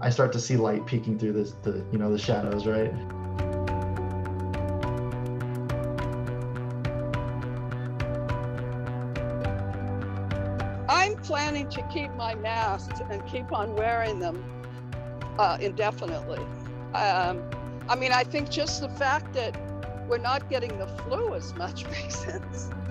I start to see light peeking through the shadows, right? I'm planning to keep my masks and keep on wearing them indefinitely. I mean, I think just the fact that we're not getting the flu as much makes sense.